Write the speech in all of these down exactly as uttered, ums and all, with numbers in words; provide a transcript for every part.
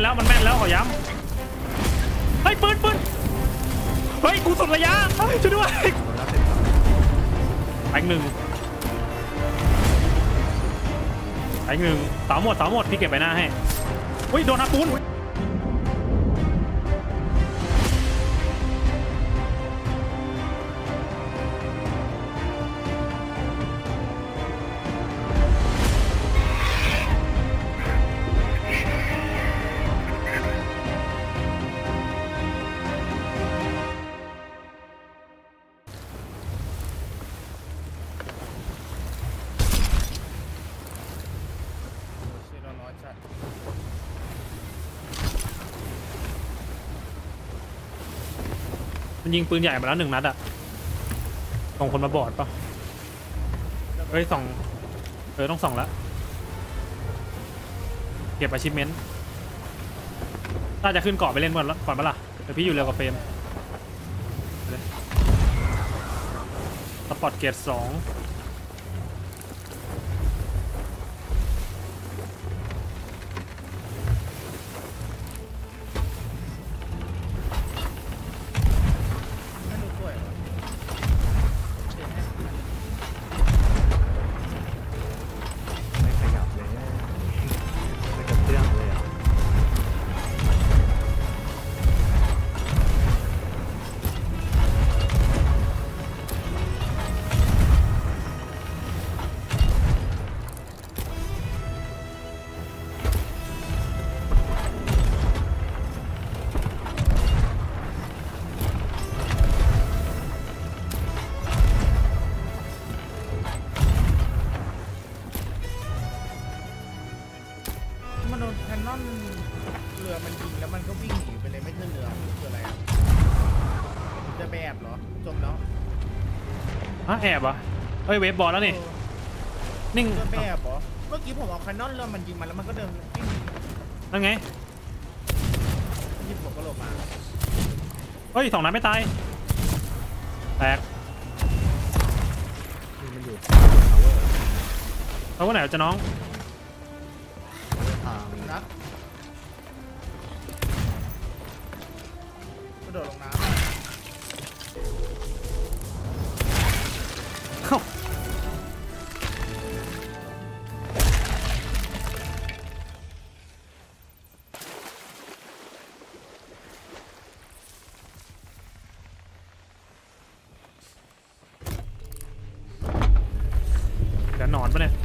แล้วมันแม่นแล้วขอย้ำเฮ้ยปืนปืนเฮ้ยกูสุดระยะช่วยด้วยแบงค์หนึ่งแบงค์หนึ่งสาวหมดสาวหมดพี่เก็บไปหน้าให้เฮ้ยโดนอาปูนมันยิงปืนใหญ่มาแล้วหนึ่งนัดอะส่งคนมาบอดปะเฮ้ยส่องเออต้องส่องแล้วเก็บอาชิพเมนต์ถ้าจะขึ้นเกาะไปเล่นก่อนก่อนปะล่ะเดี๋ยวพี่อยู่เร็วกับเฟรมสปอร์ตเกตสองมันโดนแคนนอนเรือมันยิงแล้วมันก็วิ่งหนีไปเลยไม่ใช่เรือคืออะไรอ่ะจะไปแอบเหรอจมแล้วฮะแอบอ่ะเฮ้ยเวฟบอลแล้วนี่นิ่งจะไปแอบเหรอเมื่อกี้ผมเอาแคนนอนเรือมันยิงมาแล้วมันก็เดินวิ่งนั่นไงยิงผมก็หลบมาเฮ้ยสองนัดไม่ตายแตกมันอยู่เอาว่าไหนจะน้องนะกระโดดลงน้ำเข้าเดี๋ยวหนอนปะเนี่ย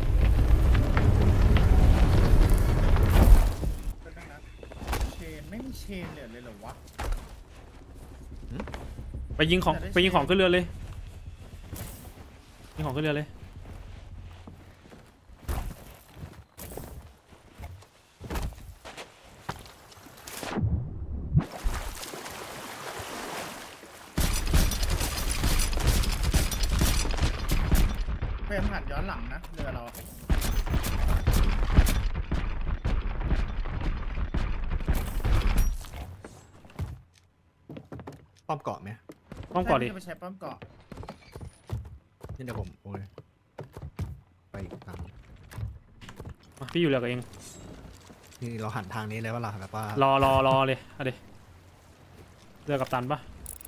ไม่มีเชนเหลือเลยเหรอวะไปยิงของไปยิงของขึ้นเรือเลยยิงของขึ้นเรือเลยพยายามหันย้อนหลังนะเรือเราป้อมเกาะไหมป้อมเกาะดิไปใช้ป้อมเกาะนี่เดี๋ยวผมโอ้ยไปอีกทางพี่อยู่เรือกับเองนี่เราหันทางนี้เลยว่าล่ะแบบว่ารอรอรอเลยเอาดิเรือกับตันปะ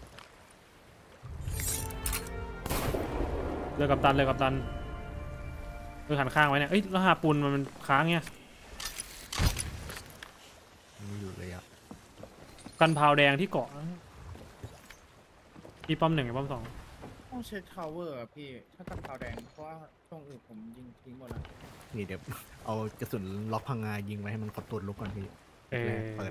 เรือกับตันเรือกับตันเรือหันข้างไว้เนี่ยเอ้ยแล้วหาปูนมันค้างเงี้ยมีอยู่เลยอ่ะกันพาวแดงที่เกาะพี่ป้อมหนึ่งกับป้อมสองต้องเช็คทาวเวอร์อะพี่ถ้ากันพาวแดงเพราะว่าตรงอื่นผมยิงทิ้งหมดแล้วนี่เดี๋ยวเอากระสุนล็อกพังงายิงไว้ให้มันขดตัวลุกก่อนพี่เปิด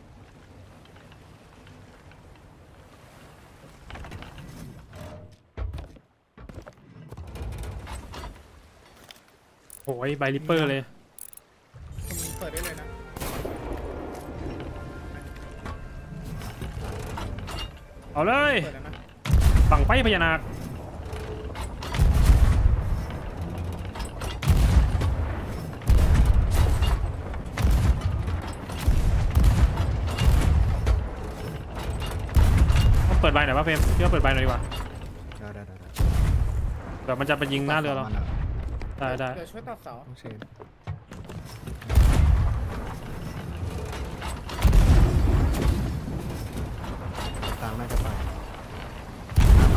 โอ้ยไบริปเปอร์เลยผมเปิดได้เลยนะเอาเลยฝั่งไฟพญานาคต้องเปิดใบหน่อยป่ะเฟรมพี่ว่าเปิดใบหน่อยดีกว่าได้ได้ได้เดี๋ยวมันจะไปยิงหน้าเรือเราได้ได้เดี๋ยวช่วยตัดเสากลางน่าจะไปหน้าไป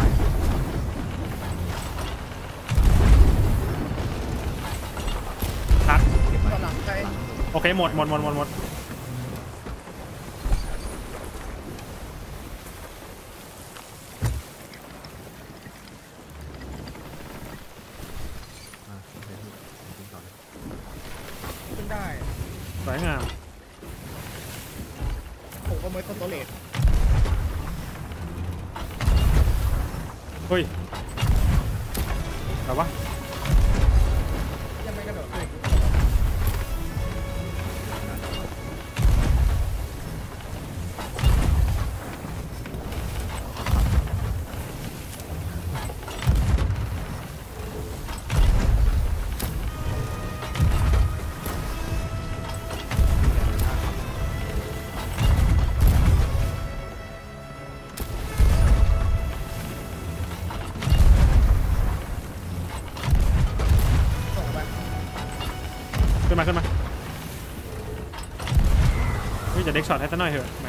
ทักเก็บไปตอนหลังใครโอเคหมดหมดหมดหมดหมดอ่าโอเคพี่ยิงต่อเลยขึ้นได้สวยงามผมก็ไม่คอนโทรเลตเฮ้ยแต่ว่ายังไม่กระโดดเลย ส่งไปขึ้นมาขึ้นมาเฮ้ยจะเด็กช็อตให้ซะหน่อยเถอะแหม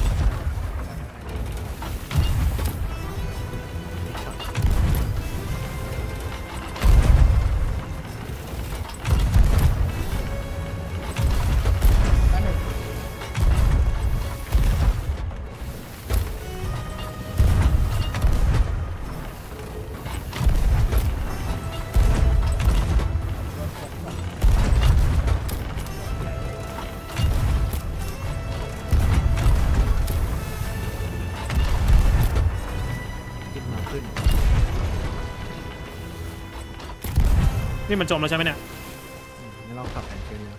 อันหนึ่งขึ้นมาขึ้นนี่มันจมแล้วใช่ไหมเนี่ยอืมงั้นเราขับแอนเชนเลย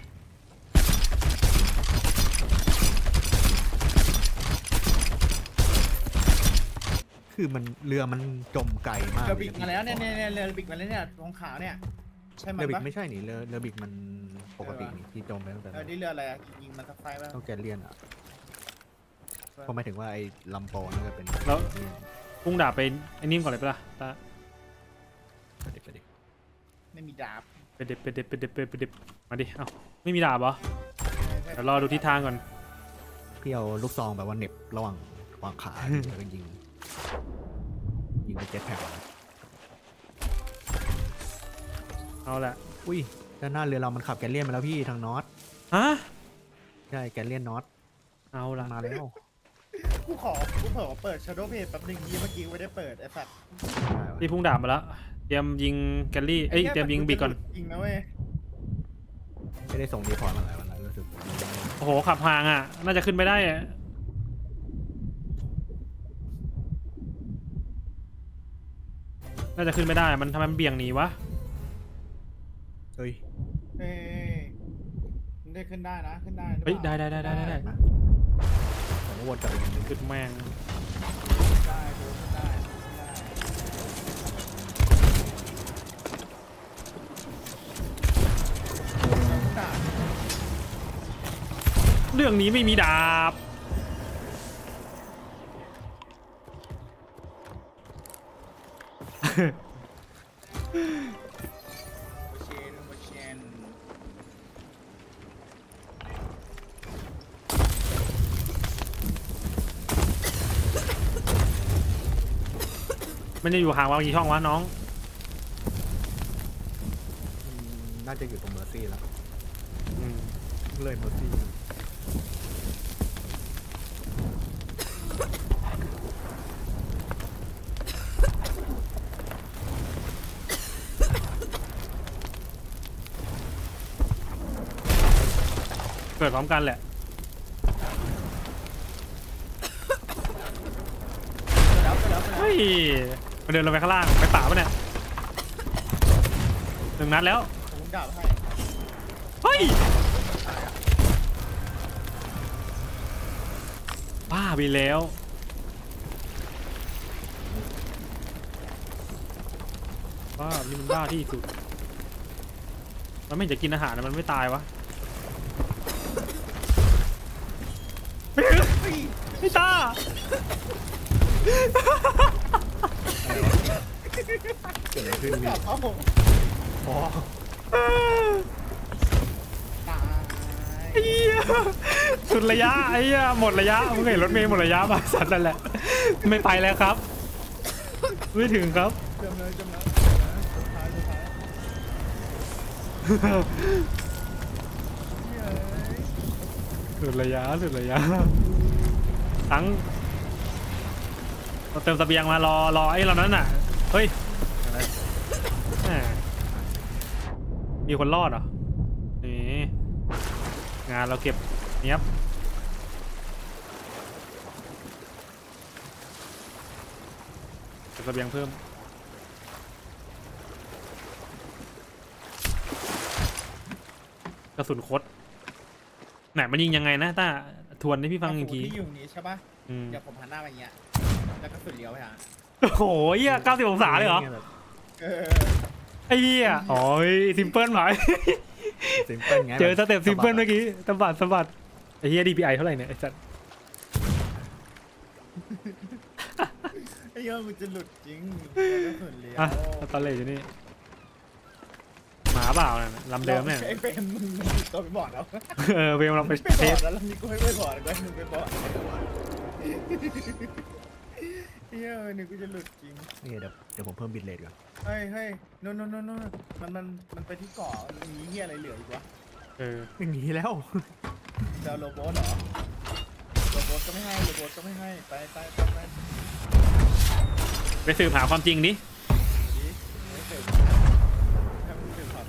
คือมันเรือมันจมไกลมากเรือบิกมาแล้วเนี่ยเนี่ยเนี่ยเรือบิกมาแล้วเนี่ยตรงขาวเนี่ยใช่ไหมเรือบิกปะไม่ใช่นี่เรือเรือบิกมันปกตินี่ที่จมไปตั้งแต่เออนี่เรืออะไรอะยิงมันสักไฟป่ะต้องแกนเลียนอ่ะเพราะหมายถึงว่าไอ้ลำโปงน่าจะเป็นแล้ว พุ่งดาบไปไอ้นิ่มก่อนเลยปะล่ะตาไปดิไปดิไม่มีดาบไปเด็บไปเด็บไปเด็บไปเด็บมาดิเอ้าไม่มีดาบเหรอเดี๋ยวรอดูทิศทางก่อนพี่เอาลูกซองแบบว่าเหน็บระหว่างวางขา แล้วก็ยิงยิงไปเจ็ตแพ็คเอาละอุ้ยด้านหน้าเรือเรามันขับแกนเลียนมาแล้วพี่ทางน็อตฮะใช่แกนเลียนน็อตเอาละมาแล้วกูขอกูเผลอเปิด Shadow Page แป๊บนึงยี่เมื่อกี้ไม่ได้เปิดไอ้สัตว์ที่พุ่งดาบมาแล้วเตรียมยิงแกลลี่เอ้ยเตรียมยิงบิกก่อนยิงนะเว้ยไม่ได้ส่งรีพอร์ตมาหลายวันแล้วรู้สึกโอ้โหขับห่างอ่ะน่าจะขึ้นไปได้อะน่าจะขึ้นไม่ได้มันทำไมมันเบี่ยงหนีวะเฮ้ยเอ้ยมันได้ขึ้นได้นะขึ้นได้หรือปเฮ้ยล่าได้ได้ได้ได้ได้นะผมก็วนกลับไปยิงขึ้นแม่งได้ดูขึ้นได้ขึ้นได้ดาบเรื่องนี้ไม่มีดาบโอเชนโอเชนมันจะอยู่ห่างวางกี่ช่องวะน้องอืมน่าจะอยู่ตรงเมอร์ซี่แล้วอืมเลยเมอร์ซี่เกิดพร้อมกันแหละแล้วก็แล้วก็แล้วเฮ้ยมันเดินลงไปข้างล่างไปป่าปะเนี่ยหนึ่งนัดแล้วผมดาบให้เฮ้ยบ้าไปแล้วบ้านี่มันบ้าที่สุดมันไม่เห็นจะกินอาหารนะมันไม่ตายวะไอ้ตาเกิดอะไรขึ้นดาพี่บเขาผมอ๋อตายเหี้ยสุดระยะไอ้เหี้ยหมดระยะมึงเห็นรถเมล์หมดระยะป่ะสัตว์นั่นแหละไม่ไปแล้วครับไม่ถึงครับจำเลยจำเลยสุดท้ายสุดท้ายเฮ้ยสุดระยะสุดระยะทั้งเราเติมเสบียงมารอรอไอ้เรานั้นน่ะเฮ้ยแหมมีคนรอดเหรอนี่งานเราเก็บเนี้ยบเก็บเสบียงเพิ่มกระสุนคดไหนมันยิงยังไงนะต้าทวนให้พี่ฟังอีกทีที่อยู่นี้ใช่ปะอืมเดี๋ยวผมหันหน้าไปอย่างเงี้ยแล้วก็สุดเลี้ยวไปหาโอ้โหเหี้ยเก้าสิบองศาเลยเหรอเออไอ้เหี้ยอ๋อซิมเปิลหมายซิมเปิลไงเจอสเต็ปซิมเปิลเมื่อกี้สะบัดสะบัดไอ้เหี้ย ดี พี ไอ เท่าไหร่เนี่ยไอ้สัสไอ้เหี้ยมึงจะหลุดจริงแล้วก็สุดเลี้ยวอ่ะตอนเลยอยู่นี่หมาเปล่าเนี่ยลำเดิมเนี่ยไอ้เฟรมมึงตัวไปบอดแล้วเออเวลเราไปไปบเทอสดแล้วนี่กูให้ไปบอดก็ให้มึงไปบอดเฮ้ยนี่กูจะหลุดจริงนี่เดี๋ยวเดี๋ยวผมเพิ่มบิตเรทก่อนเฮ้ยเฮ้ยโน่นโน่นโน่นโน่นมันมันมันไปที่เกาะมีเหี้ยอะไรเหลืออีกวะเอออย่างนี้แล้วจะเอาโรบอทเหรอโรบอทก็ไม่ให้โรบอทก็ไม่ให้ไปไปไปไปไปสืบหาความจริงดิดีไม่เสร็จทำเสร็จครับ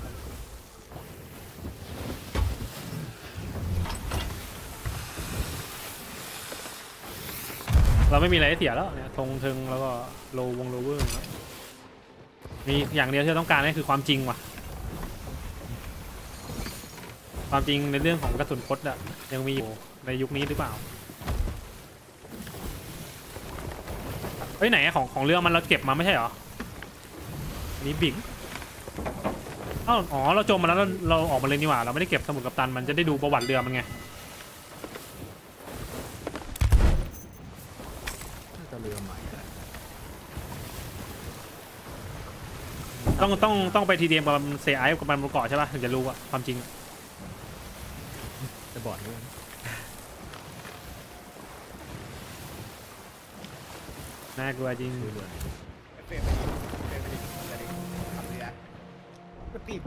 เราไม่มีอะไรให้เสียแล้วเนี่ยทงทึงแล้วก็โลวงโลเวอร์มีอย่างเดียวที่เราต้องการนี่คือความจริงว่ะความจริงในเรื่องของกระสุนคดอะยังมีอยู่ในยุคนี้หรือเปล่าเฮ้ยไหนของของเรือมันเราเก็บมาไม่ใช่เหรอนี่บิ๊กอ้าวอ๋อเราจมมาแล้วเราเราออกมาเลยนี่หว่าเราไม่ได้เก็บสมุดกัปตันมันจะได้ดูประวัติเรือมันไงน่าจะเรือใหม่แหละต้องต้องต้องไปทีเดียมกับเซไอกับมันบนเกาะใช่ป่ะถึงจะรู้อะความจริงจะบอดด้วยน่ากลัวจริงเรือเฟรมเฟรมไปดิไปดิขับเรือก็ติด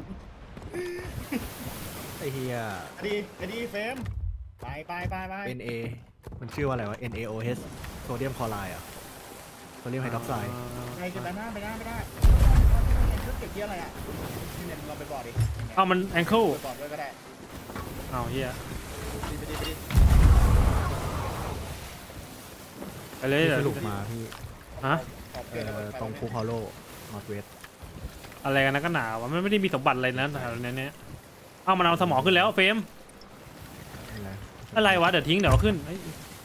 ไอเฮียไปดิไปดิเฟรมไปไปไปไปเอ็น เอ มันชื่อว่าอะไรวะ เอ็น เอ โอ เอส โซเดียมคลอไรด์อ่ะโซเดียมไฮดรอกไซด์ไปจะไปหน้าไปหน้าไปหน้าเครื่องเก็บที่อะไรอ่ะนี่เนี่ยเราไปบอดดิเอ้ามันแองเคิลไปบอดด้วยก็ได้เอ้าเฮียไปดิไปดิไปดิไปเลยที่เดี๋ยวสรุปมาพี่ฮะขอบเอเปลี่ยนระเบิอดไฟตรงภูพาโลนอร์ทเวสอะไรกันนะก็หนาวะมันไม่ได้มีสมบัติอะไรนะแถวนี้เนี่ยเอ้ามันเอาสมอขึ้นแล้วเฟรมอะไรอะไรวะเดี๋ยวทิ้งเดี๋ยวเอาขึ้นเอ้ย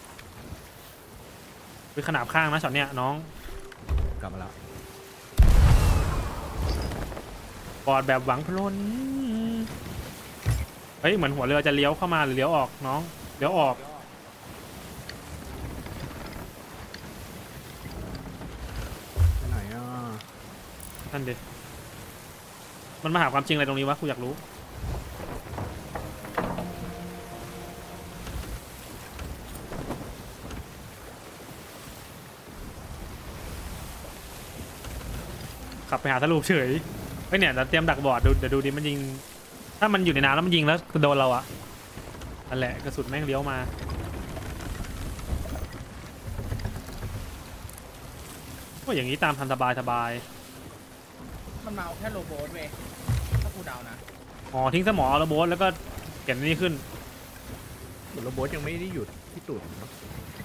ไปขนาบข้างนะช็อตเนี้ยน้องกลับมาแล้วบอดแบบหวังพลนเฮ้ยเหมือนหัวเรือจะเลี้ยวเข้ามาหรือเลี้ยวออกน้องเลี้ยวออกไปไหนอ่ะนั่นดิมันมาหาความจริงอะไรตรงนี้วะกูอยากรู้ขับไปหาทะลุเฉยเฮ้ยเนี่ยเราเตรียมดักบอร์ดดูเดี๋ยวดูดิมันยิงถ้ามันอยู่ในน้ำแล้วมันยิงแล้วโดนเราอะนั่นแหละกระสุนแม่งเลี้ยวมาก็อย่างนี้ตามทันสบายสบายมันมาเอาแค่โรบอทเว้ยถ้ากูเดานะอ๋อทิ้งสมอแล้วโบสแล้วก็เก็บนี่ขึ้นเหมือนโรบอทยังไม่ได้หยุดที่ตูดเนาะ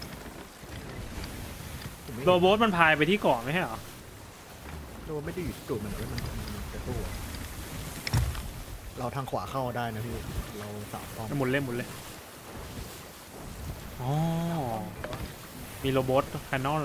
ผมไม่โรโบสมันพายไปที่เกาะไม่ใช่เหรอโรบอทไม่ได้หยุดที่ตูดมันเลยมันมันจะตู้อะเราทางขวาเข้าได้นะพี่เราสามป้อมหมุนเลยหมุนเลยอ๋อมีโรโบสแคนนอล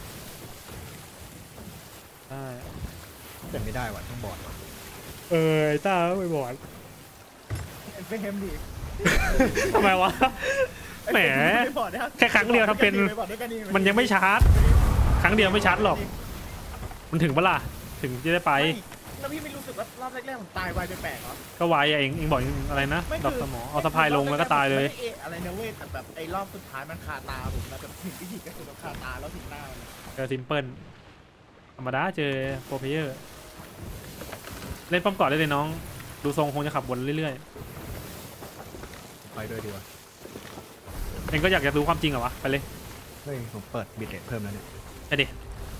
ได้แต่ไม่ได้ว่ะต้องบอดว่ะเออไอ้ต้าไปบอดเฟรมดิทำไมวะแหมไปบอดนะแค่ครั้งเดียวทำเป็นไปบอดด้วยกัดิมันยังไม่ชาร์จ ครั้งเดียวไม่ชาร์จหรอก มันถึงเปะล่าถึงจะได้ไปไม่แล้วพี่ไม่รู้สึกว่ารอบแรกๆผมตายไวไปแปลกเหรอก็ไวอะเองเองบอกเองอะไรนะไม่ดอกคือสมอเอาสะพายลงแล้วก็ตายเลยไม่ได้เอะอะไรนะเว้ยแต่แบบไอ้รอบสุดท้ายมันคาตาผมนะแบบถึงวิธีก็คือมันคาตาแล้วถึงหน้ามันเจอซิมเปิลธรรมดาเจอโปรเพเยอร์เล่นป้อมก่อนได้เลยน้อง ดูทรงคงจะขับวนเรื่อยไปด้วยดีกว่าๆเองก็อยากจะรู้ความจริงเหรอวะไปเลยเฮ้ยผมเปิดบิตเรทเพิ่มแล้วเนี่ยไปดิ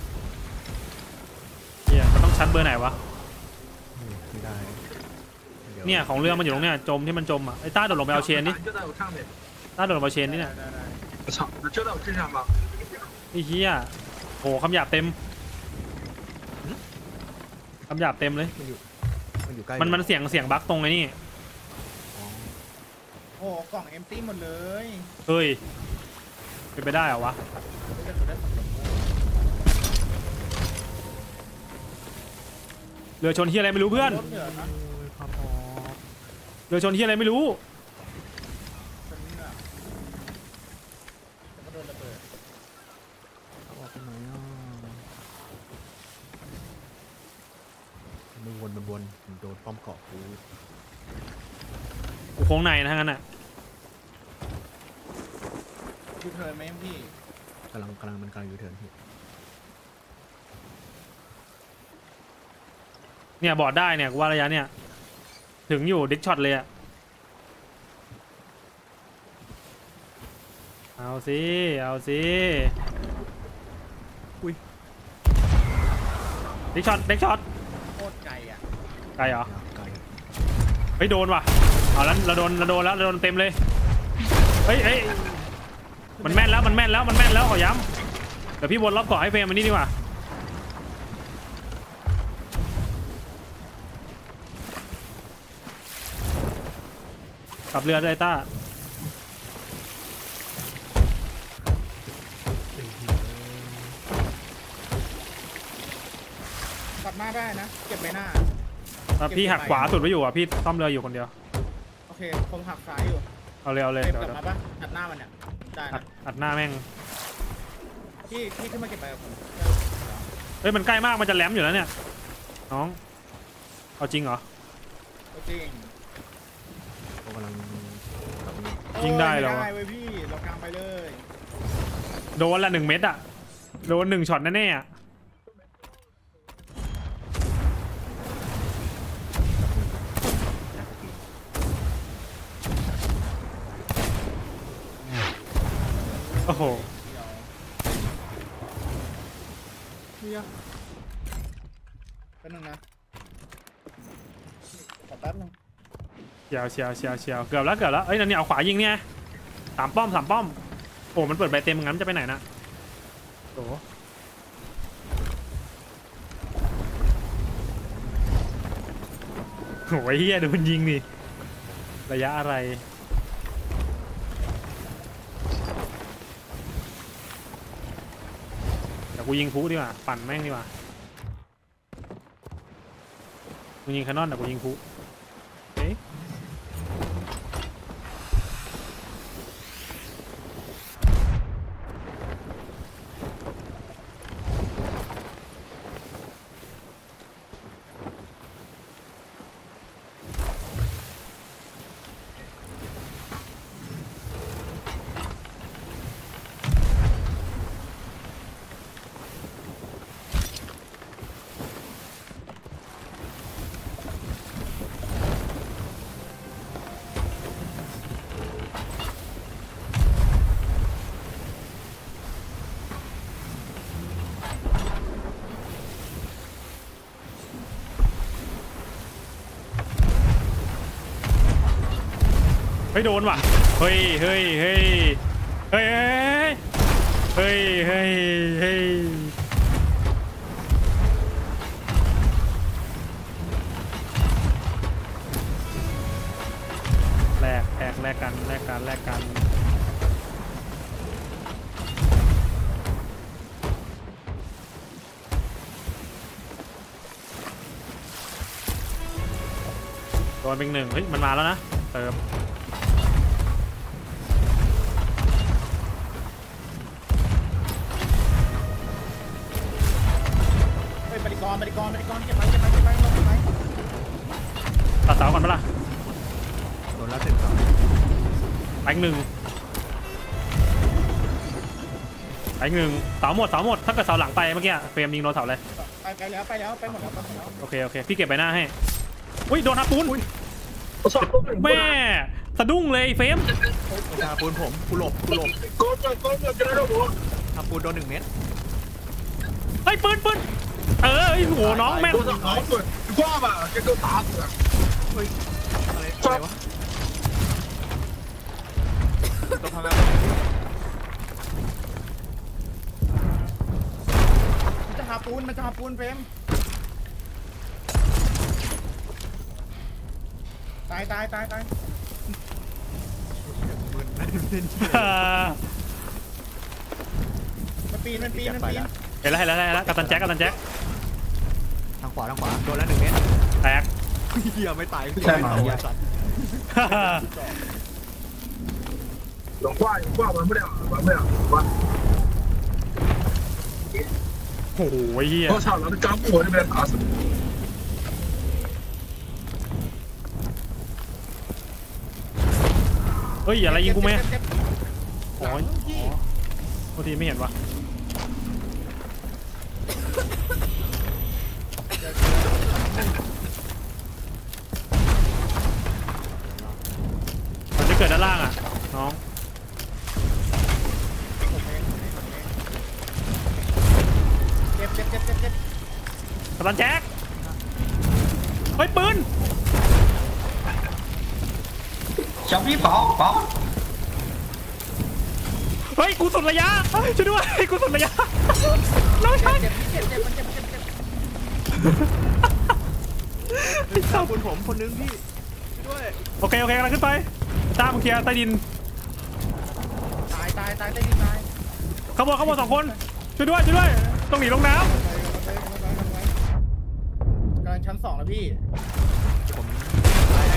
เฮียมันต้องชั้นเบอร์ไหนวะอืมไม่ได้ดี๋วเนี่ยของเรือมันอยู่ตรงเนี้ยจมที่มันจมอ่ะไอ้ต้าโดดลงไปเอาเชนนี่就在我上面。 ต้าโดดลงไปเอาเชนนี่เนี่ยได้ได้我操，能遮到我身上吗？ ไอ้เฮียโหคำหยาบเต็มคำหยาบเต็มเลยมันอยู่มันอยู่ใกล้มันมันเสียงเสียงบั๊กตรงไอ้นี่อ๋อโอ้โหกล่องเอมตี้หมดเลยเฮ้ยเป็นไปได้เหรอวะไม่ได้สุดได้สองสามโมงเรือชนที่อะไรไม่รู้เพื่อนรถเหลือนะโอ้ยความออกเรือชนที่อะไรไม่รู้ตรงนี้น่ะแล้วก็โดนระเบิดเอาออกไปไหนอ่ะมันวนมันวนมันโดนป้อมเกาะกูกูโค้งในนะทั้งนั้นอ่ะยูเทิร์นไหมพี่กำลังกำลังมันกำลังยูเทิร์นพี่เนี่ยบอดได้เนี่ยกูว่าระยะเนี่ยถึงอยู่ดิกช็อตเลยอ่ะเอาสิเอาสิอุ้ยดิกช็อตดิกช็อตโคตรไกลอ่ะไกลเหรอยาวไกลเฮ้ยโดนว่ะเอาแล้วเราโดนเราโดนแล้วเราโดนเต็มเลยเฮ้ยเฮ้ยมันแม่นแล้วมันแม่นแล้วมันแม่นแล้วขอย้ำเดี๋ยวพี่วนรอบเกาะให้เฟรมมันนี่ดีกว่ากลับเรือได้ต้ากลับหน้าได้นะ เก็บไปหน้าอ่ะพี่หักขวาสุดไว้อยู่อ่ะพี่ซ่อมเรืออยู่คนเดียวโอเคผมหักซ้ายอยู่เอาเลยเอาเลยเก็บเดี๋ยวกลับเดี๋ยวมาปะตัดหน้ามันเนี่ยได้อันะดอัดหน้าแม่งพี่พี่ขึ้นมาเก็บไปกับผมเฮ้ยมันใกล้มากมันจะแหลมอยู่แล้วเนี่ยน้องเอาจริงเหรอจริงเขากำลังกลับมายิงได้เหรอไม่ได้เว้ยพี่เรากลางไปเลยโดนละหนึ่งเม็ดอ่ะโดนหนึ่งช็อตแน่ๆอ่ะโอ้โหเดี๋ยวแป๊บนึงนะขอแป๊บนึงเชียวเชียวเชียวเชียวเกือบแล้วเกือบแล้วเอ้ยนั่นนี่เอาขวายิงเนี่ยสามป้อมสามป้อมโอ้มันเปิดใบเต็มงั้นจะไปไหนนะโอ้โหเฮียดูมันยิงนี่ระยะอะไรเดี๋ยวกูยิงพุดีกว่าปั่นแม่งดีกว่ากูยิงแคนนอนแต่กูยิงพุเอ๊ะเฮ้ยโดนว่ะเฮ้ยเฮ้ยเฮ้ยเฮ้ยเฮ้ยเฮ้ยเฮ้ยแลกแลกแลกกันแลกกันแลกกันโดนเป็นหนึ่งเฮ้ยมันมาแล้วนะเติมเฮ้ยปฏิกรณ์ไม่ได้กรไม่ได้กรเก็บไปเก็บไปเก็บไปลงเก็บไปตัดเสาก่อนปะล่ะโดนแล้วถึงครับไปอีกหนึ่งไปอีกหนึ่งเสาหมดเสาหมดถ้าเกิดเสาหลังไปเมื่อกี้เฟรมยิงโดนเสาเลยไปไปแล้วไปแล้วไปหมดแล้วไปหมดแล้วโอเคโอเคพี่เก็บใบหน้าให้อุ้ยโดนทับปูน我操，公主แม่สะดุ้งเลยเฟรมประชาปูนผมกูหลบกูหลบ公主公主跟着我， ทำปูนโดนหนึ่งเม็ดเฮ้ยปืนปืนเออไอ้โหน้องแม่น我操，好准，你挂吧，这给我打死了。 เฮ้ยอะไรอะไรวะต้องทำอะไรมันจะหาปูนมันจะหาปูนเฟรมตายตายตายตายมึนนั่นเป็นเออมันปีนมันปีนมันปีนเห็นแล้วเห็นแล้วเห็นแล้วกัปตันแจ็คกัปตันแจ็คทางขวาทางขวาโดนแล้วหนึ่งเม็ดแตกเฮียไม่ตายใช่ไหมสัตว์能挂你挂完不了，完不了，完。 โอ้โหเฮีย我操，老子刚过我就被他打死了。 เฮ้ยอะไรยิงกูไหมเจ็บเจ็บเจ็บโอ้ยบางทีไม่เห็นวะมันจะเกิดด้านล่างอ่ะน้องเจ็บเจ็บเจ็บเจ็บเจ็บกัปตันแจ็คเฮ้ยปืน小皮跑跑， เฮ้ยกูสุดระยะช่วยด้วยกูสุดระยะน้องชายเจ็บเจ็บเจ็บมันเจ็บเจ็บเจ็บทางปูนผมคนนึงพี่ช่วยด้วยโอเคโอเคกำลังขึ้นไปตามเคลียร์ใต้ดินตายตายตายได้ดีตายขบวนขบวนสองคนช่วยด้วยช่วยด้วยต้องหนีลงน้กำลังชั้นสองแล้วพี่ผมตายให้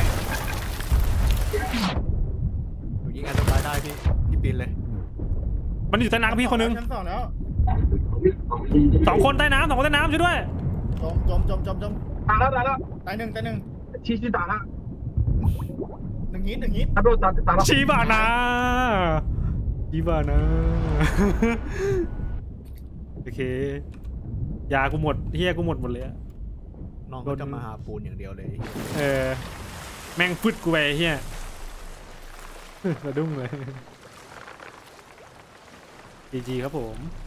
หนูยิงอันตรายได้พี่พี่ปีนเลยำมันอยู่ใต้น้ำกับพี่คนนึงชั้นสองแล้วสองคนใต้น้ำสองคนใต้น้ำช่วยด้วยจมจมจมจมจม打了打了， ตายหนึ่งตายหนึ่ง继续打了， หนึ่งฮิตหนึ่งฮิต他被我打打了。 ชีบานาชีบานาโอเคยากูหมดเฮียกูหมดหมดเลยอะน้องก็จะมาหาปูนอย่างเดียวเลยเออแม่งฟึดกูไปเฮียสะดุ้งเลยจีจีครับผม